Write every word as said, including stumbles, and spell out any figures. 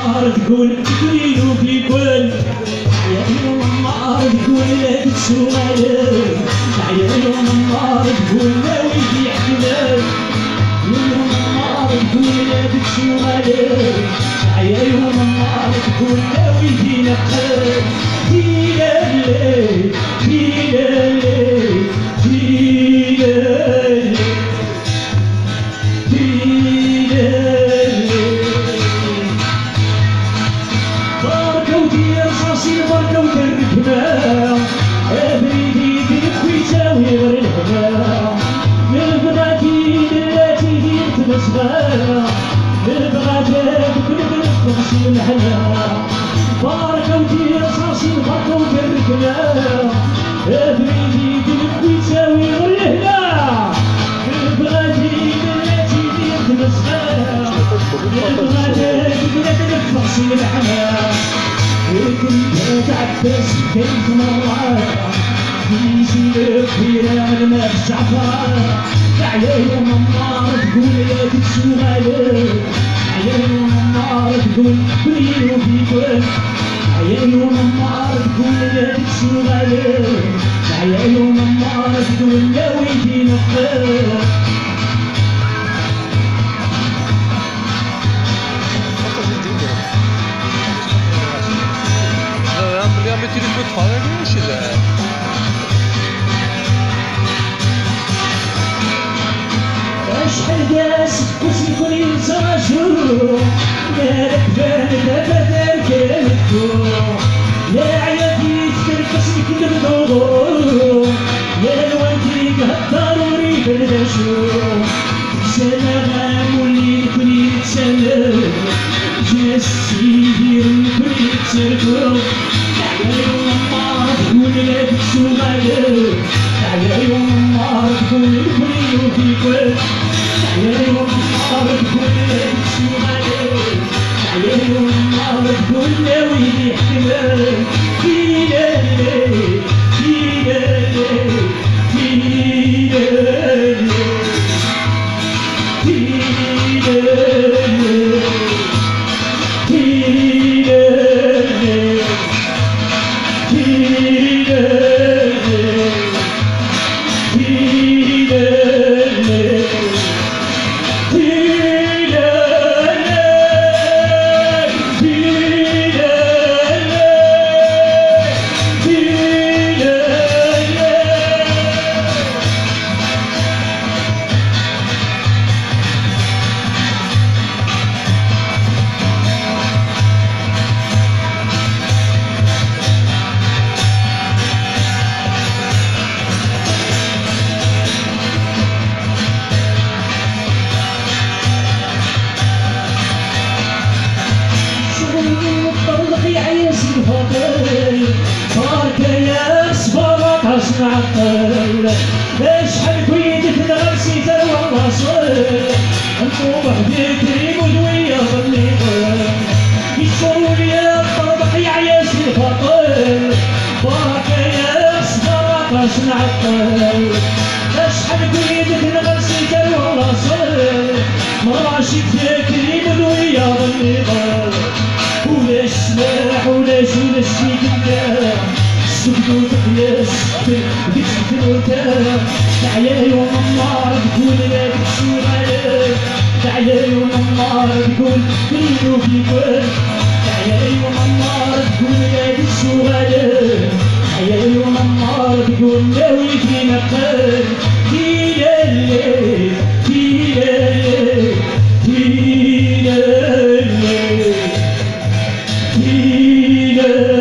النار تقول تقوليلو في كل عيون النار تقول لا تتسوالف عيون النار تقول ناوي في احتمال عيون النار تقول لا تتسوالف عيون النار تقول ناوي في نقل في ليل في ليل في ليل في ليل بركة ودير صاصي بركة ودير الكمام أبريدي تلك ويساوي غير الهمام من بغاتي للاتي دير تمسغام من بغاتك كل تغسل الحلام بركة ودير صاصي بركة ودير الكمام أبريدي تلك ويساوي غير الهمام من بغاتي للاتي دير تمسغام من بغاتك كل تغسل الحلام كنت تعبس كيف مرة يجيلك فينا من ما تشعفر عيون النار تقول لا تتسوالف عيون النار تقول كلينو في كل عيون النار تقول لا تتسوالف عيون النار تقول ناوي في نقل Ja, men till det fortfarande går det där. أشحال قاس واسمي كل إنسان مشهور يا لك بانك أبدا كلمتو يا عياتي تفرق اسمي كل بدور يا لوانتي ضروري برداشو سلام واللي كل يتسلم جاسي يدير كل يتسلكو عيون النار تقول لا تتسوالف عيون النار تقول الكل في كل عيون النار تقول لا تتسوالف عيون النار تقول ناوي في احتمال في ليل في ليل في ليل في ليل في نعقل اشحال كويدك نغرسي تروى الراسل انتو وحدك ريمود ويا ظلي يشوفوا لي الطربق يا عياس الفطل بركة يا صبرك باش نعقل اشحال كويدك نغرسي تروى الراسل مراشي فيك ريمود ويا ظلي ولاش سلاح ولاش ولاش فيك الدار سكتو تقياس ديك الكروتة عيون النار تقول لا تتسوالف عيون النار تقول كلينو في كل عيون النار تقول لا تتسوالف عيون النار تقول ناوي في نقل في ليل في ليل في ليل في ليل